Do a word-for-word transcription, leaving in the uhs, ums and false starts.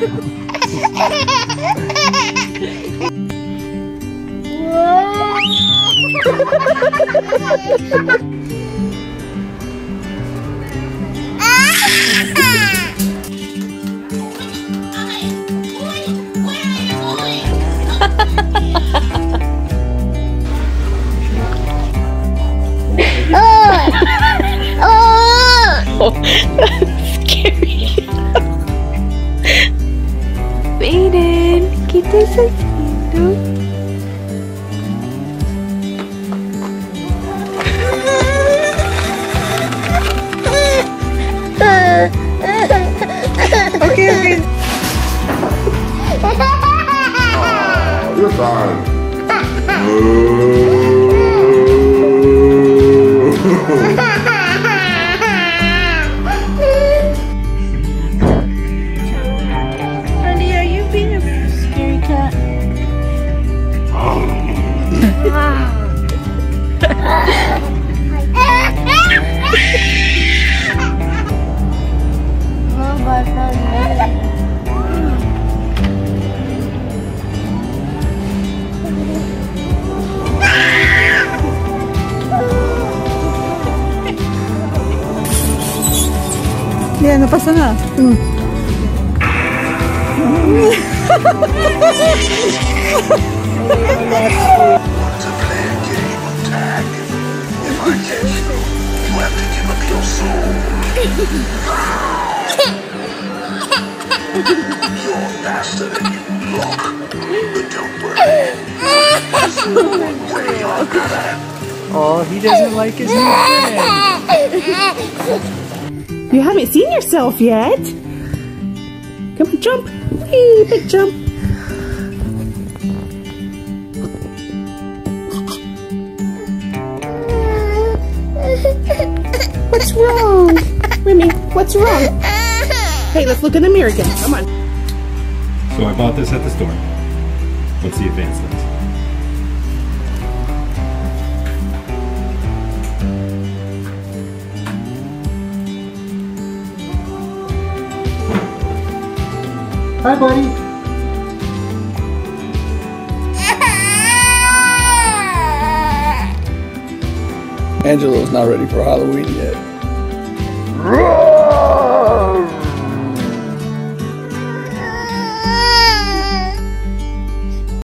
That's scary. Aiden, kita segitu. Okay, okay. Oh, you're fine. Honey, are you being a scary cat? Oh, my friend. Yeah, no pasa nada. Mm. To play a game of tag. If I catch you, you have to give up your soul. You're faster than you look. But don't worry. There's one way you're gonna. Oh, he doesn't like his new friend. You haven't seen yourself yet. Come on, jump. Whee, big jump. What's wrong? Remy, what's wrong? Hey, let's look in the mirror again. Come on. So I bought this at the store. What's the advance list? Hi, buddy. Angelo's not ready for Halloween yet.